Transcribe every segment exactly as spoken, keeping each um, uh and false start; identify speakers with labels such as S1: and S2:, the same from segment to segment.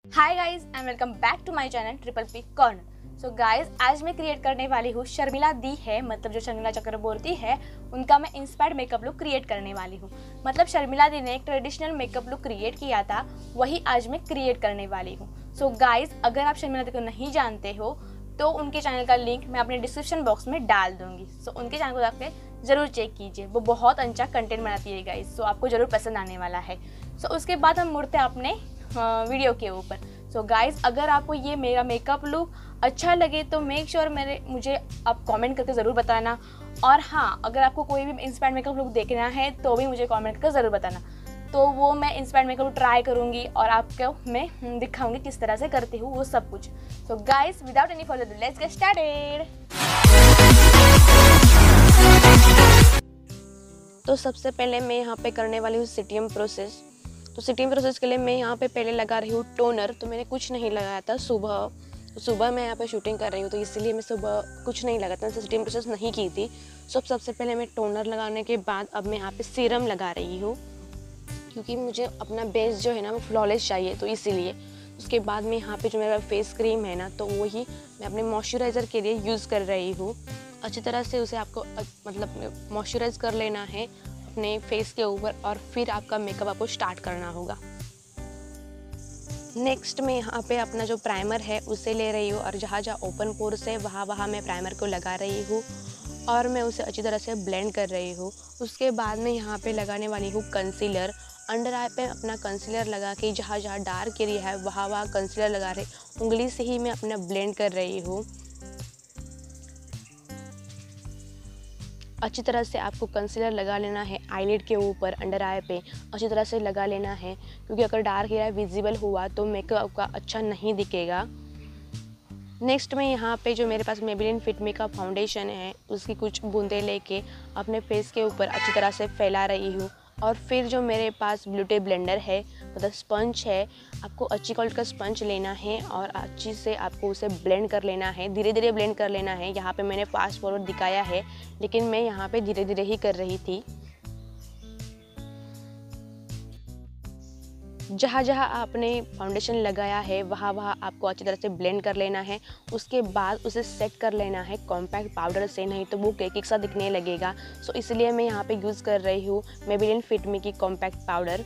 S1: Hi guys and welcome back to my channel triple P corner. So guys आज मैं create करने वाली हूँ शर्मिला दी है, मतलब जो शर्मिला चक्रवर्ती है उनका मैं इंस्पायर्ड मेकअप लुक क्रिएट करने वाली हूँ। मतलब शर्मिला दी ने एक ट्रेडिशनल मेकअप लुक क्रिएट किया था, वही आज मैं क्रिएट करने वाली हूँ। सो गाइस अगर आप शर्मिला दी को नहीं जानते हो तो उनके चैनल का लिंक मैं अपने डिस्क्रिप्शन बॉक्स में डाल दूंगी। सो so, उनके चैनल को जाकर ज़रूर चेक कीजिए, वो बहुत अच्छा कंटेंट बनाती है गाइस। सो so, आपको ज़रूर पसंद आने वाला है। सो so, उसके बाद हम मुड़ते हैं अपने वीडियो के ऊपर। सो so, गाइस अगर आपको ये मेरा मेकअप लुक अच्छा लगे तो मेक श्योर sure मेरे मुझे आप कमेंट करके ज़रूर बताना। और हाँ, अगर आपको कोई भी इंस्पायर्ड मेकअप लुक देखना है तो भी मुझे कमेंट करके ज़रूर बताना, तो वो मैं इंस्पायर्ड मेकअप लुक ट्राई करूँगी और आपको मैं दिखाऊंगी किस तरह से करती हूँ वो सब कुछ। So guys without any further ado let's get started.
S2: तो सबसे पहले मैं यहाँ पे करने वाली हूँ सिटियम प्रोसेस। तो सिटिंग प्रोसेस के लिए मैं यहाँ पे पहले लगा रही हूँ टोनर। तो मैंने कुछ नहीं लगाया था सुबह, तो सुबह मैं यहाँ पे शूटिंग कर रही हूँ तो इसलिए मैं सुबह कुछ नहीं लगाता, मैं सिटिंग प्रोसेस नहीं की थी। सो अब सबसे पहले मैं टोनर लगाने के बाद अब मैं यहाँ पे सीरम लगा रही हूँ, क्योंकि मुझे अपना बेस जो है ना वो फ्लॉलेस चाहिए, तो इसीलिए। उसके बाद में यहाँ पे जो मेरा फेस क्रीम है ना, तो वही मैं अपने मॉइस्चराइज़र के लिए यूज़ कर रही हूँ। अच्छी तरह से उसे आपको मतलब मॉइस्चराइज कर लेना है अपने फेस के ऊपर और फिर आपका मेकअप आपको स्टार्ट करना होगा। नेक्स्ट मैं यहाँ पे अपना जो प्राइमर है उसे ले रही हूँ और जहाँ जहाँ ओपन पोर्स है वहाँ वहाँ मैं प्राइमर को लगा रही हूँ और मैं उसे अच्छी तरह से ब्लेंड कर रही हूँ। उसके बाद मैं यहाँ पे लगाने वाली हूँ कंसीलर। अंडर आई पे अपना कंसीलर लगा के जहाँ जहाँ डार्क एरिया है वहाँ वहाँ कंसीलर लगा रही, उंगली से ही मैं अपना ब्लेंड कर रही हूँ। अच्छी तरह से आपको कंसीलर लगा लेना है आईलिड के ऊपर, अंडर आई पे अच्छी तरह से लगा लेना है, क्योंकि अगर डार्क एरिया विजिबल हुआ तो मेकअप आपका अच्छा नहीं दिखेगा। नेक्स्ट में यहाँ पे जो मेरे पास मेबेलिन फिट मी का फाउंडेशन है उसकी कुछ बूंदें लेके अपने फेस के ऊपर अच्छी तरह से फैला रही हूँ। और फिर जो मेरे पास ब्यूटी ब्लेंडर है मतलब स्पंज है, आपको अच्छी क्वालिटी का स्पंज लेना है और अच्छी से आपको उसे ब्लेंड कर लेना है, धीरे धीरे ब्लेंड कर लेना है। यहाँ पे मैंने फास्ट फॉरवर्ड दिखाया है लेकिन मैं यहाँ पे धीरे धीरे ही कर रही थी। जहाँ जहाँ आपने फाउंडेशन लगाया है वहाँ वहाँ आपको अच्छी तरह से ब्लेंड कर लेना है। उसके बाद उसे सेट कर लेना है कॉम्पैक्ट पाउडर से, नहीं तो वो केक सा दिखने लगेगा। सो इसलिए मैं यहाँ पे यूज़ कर रही हूँ मेबेलिन फिट मी की कॉम्पैक्ट पाउडर।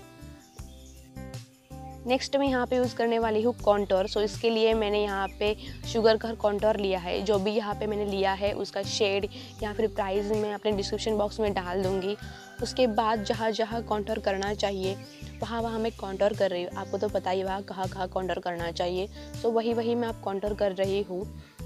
S2: नेक्स्ट मैं यहाँ पे यूज़ करने वाली हूँ कॉन्टोर। सो इसके लिए मैंने यहाँ पे शुगर का कॉन्टोर लिया है। जो भी यहाँ पे मैंने लिया है उसका शेड या फिर प्राइस मैं अपने डिस्क्रिप्शन बॉक्स में डाल दूँगी। उसके बाद जहाँ जहाँ कॉन्टोर करना चाहिए वहाँ वहाँ मैं कॉन्टोर कर रही हूँ। आपको तो पता ही वहाँ कहाँ कहाँ कॉन्टोर करना चाहिए, सो वही वही मैं आप कॉन्टोर कर रही हूँ।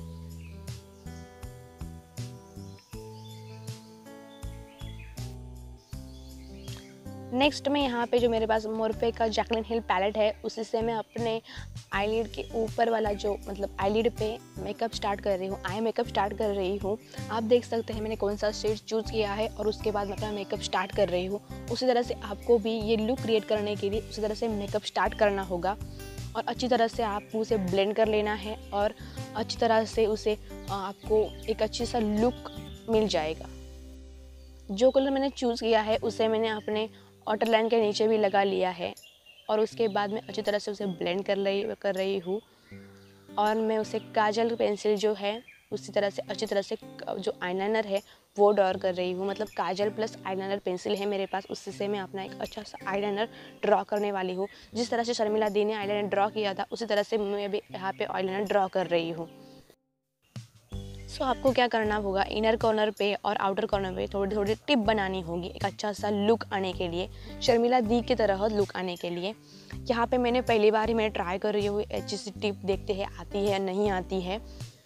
S2: नेक्स्ट में यहाँ पे जो मेरे पास मोरफे का जैकलिन हिल पैलेट है उसी से मैं अपने आईलिड के ऊपर वाला जो मतलब आईलिड पे मेकअप स्टार्ट कर रही हूँ, आई मेकअप स्टार्ट कर रही हूँ। आप देख सकते हैं मैंने कौन सा शेड चूज़ किया है और उसके बाद मैं अपना मेकअप स्टार्ट कर रही हूँ। उसी तरह से आपको भी ये लुक क्रिएट करने के लिए उसी तरह से मेकअप स्टार्ट करना होगा और अच्छी तरह से आपको उसे ब्लेंड कर लेना है और अच्छी तरह से उसे आपको एक अच्छी सा लुक मिल जाएगा। जो कलर मैंने चूज़ किया है उसे मैंने अपने आउटर लाइन के नीचे भी लगा लिया है और उसके बाद मैं अच्छी तरह से उसे ब्लेंड कर रही कर रही हूँ और मैं उसे काजल पेंसिल जो है उसी तरह से अच्छी तरह से जो आईलाइनर है वो ड्रॉ कर रही हूँ। मतलब काजल प्लस आईलाइनर पेंसिल है मेरे पास, उससे से मैं अपना एक अच्छा सा आईलाइनर ड्रॉ करने वाली हूँ। जिस तरह से शर्मिला दी ने आईलाइनर ड्रॉ किया था उसी तरह से मैं भी यहाँ पे आईलाइनर ड्रॉ कर रही हूँ। सो so, आपको क्या करना होगा, इनर कॉर्नर पे और आउटर कॉर्नर पे थोड़ी थोड़ी टिप बनानी होगी एक अच्छा सा लुक आने के लिए, शर्मिला दी की तरह लुक आने के लिए। यहाँ पे मैंने पहली बार ही मैंने ट्राई कर रही हूँ अच्छी सी टिप, देखते हैं आती है या नहीं आती है।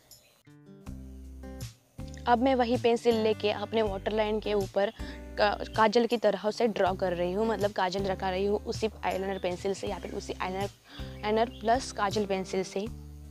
S2: अब मैं वही पेंसिल लेके अपने वाटर लाइन के ऊपर का, काजल की तरह से ड्रॉ कर रही हूँ, मतलब काजल रखा रही हूँ उसी आईलाइनर पेंसिल से या फिर उसी eyeliner eyeliner plus kajal pencil से।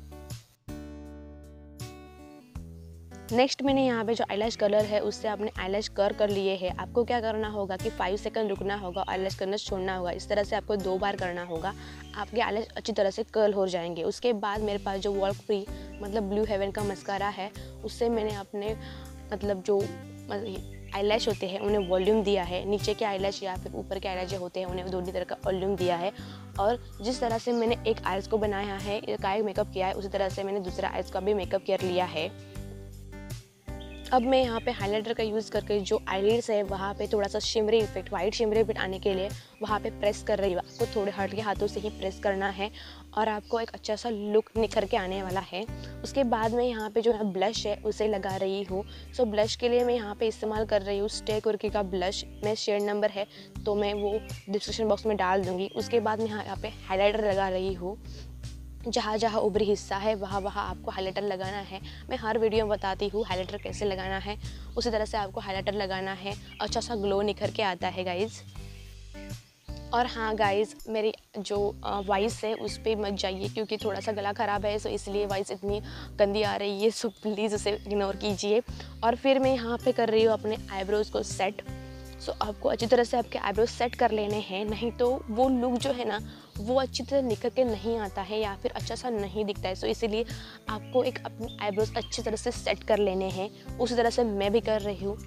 S2: नेक्स्ट मैंने यहाँ पे जो आईलैश कलर है उससे आपने आईलैश कर कर लिए हैं। आपको क्या करना होगा कि फाइव सेकंड रुकना होगा, आईलैश करना छोड़ना होगा। इस तरह से आपको दो बार करना होगा, आपके आईलैश अच्छी तरह से कर्ल हो जाएंगे। उसके बाद मेरे पास जो वॉल्क फ्री मतलब ब्लू हेवन का मस्कारा है उससे मैंने अपने मतलब जो आईलैश होते हैं उन्हें वॉल्यूम दिया है, नीचे के आईलैश या फिर ऊपर के आईलैश जो होते हैं उन्हें दोनों तरह का वॉल्यूम दिया है। और जिस तरह से मैंने एक आइज़ को बनाया है, एक आई मेकअप किया है, उसी तरह से मैंने दूसरा आइज़ का भी मेकअप कर लिया है। अब मैं यहाँ पे हाइलाइटर का यूज़ करके जो आईलिड्स है वहाँ पे थोड़ा सा shimmery effect, white shimmery effect आने के लिए वहाँ पे प्रेस कर रही हूँ। आपको थोड़े हल्के हाथों से ही प्रेस करना है और आपको एक अच्छा सा लुक निखर के आने वाला है। उसके बाद मैं यहाँ पे जो है ब्लश है उसे लगा रही हूँ। सो ब्लश के लिए मैं यहाँ पे इस्तेमाल कर रही हूँ स्टे कुर्की का ब्लश। मैं शेड नंबर है तो मैं वो डिस्क्रिप्शन बॉक्स में डाल दूँगी। उसके बाद मैं यहाँ पे हाइलाइटर लगा रही हूँ। जहाँ जहाँ ऊपरी हिस्सा है वहाँ वहाँ आपको हाइलाइटर लगाना है। मैं हर वीडियो में बताती हूँ हाइलाइटर कैसे लगाना है, उसी तरह से आपको हाइलाइटर लगाना है। अच्छा सा ग्लो निखर के आता है गाइज़। और हाँ गाइज़, मेरी जो वॉइस है उस पर मत जाइए क्योंकि थोड़ा सा गला ख़राब है, सो इसलिए वॉइस इतनी गंदी आ रही है, सो प्लीज़ उसे इग्नोर कीजिए। और फिर मैं यहाँ पे कर रही हूँ अपने आईब्रोज़ को सेट। सो so, आपको अच्छी तरह से आपके आईब्रोज सेट कर लेने हैं, नहीं तो वो लुक जो है ना वो अच्छी तरह निकल के नहीं आता है या फिर अच्छा सा नहीं दिखता है। सो so, इसीलिए आपको एक अपने आईब्रोज अच्छी तरह से सेट कर लेने हैं। उसी तरह से मैं भी कर रही हूँ।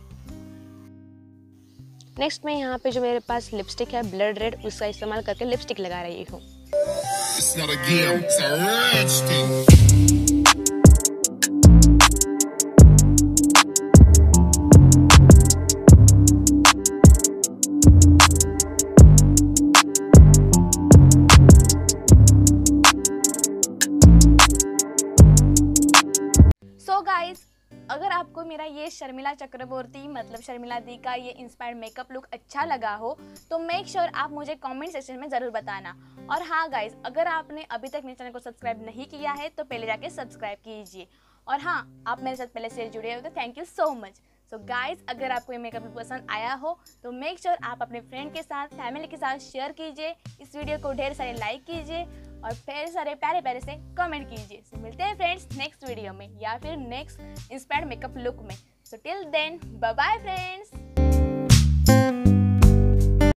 S2: नेक्स्ट मैं यहाँ पे जो मेरे पास लिपस्टिक है ब्लड रेड, उसका इस्तेमाल करके लिपस्टिक लगा रही हूँ।
S1: सो गाइज, अगर आपको मेरा ये शर्मिला चक्रवर्ती मतलब शर्मिला दी का ये इंस्पायर्ड मेकअप लुक अच्छा लगा हो तो मेक श्योर आप मुझे कमेंट सेक्शन में ज़रूर बताना। और हाँ गाइज, अगर आपने अभी तक मेरे चैनल को सब्सक्राइब नहीं किया है तो पहले जाके सब्सक्राइब कीजिए। और हाँ, आप मेरे साथ पहले से जुड़े हो तो thank you so much. So guys, अगर आपको ये मेकअप लुक पसंद आया हो तो मेक श्योर आप अपने फ्रेंड के साथ, फैमिली के साथ शेयर कीजिए। इस वीडियो को ढेर सारे लाइक कीजिए और ढेर सारे प्यारे प्यारे से कमेंट कीजिए। सो मिलते हैं फ्रेंड्स नेक्स्ट वीडियो में या फिर नेक्स्ट इंस्पायर्ड मेकअप लुक में। So till then bye bye friends.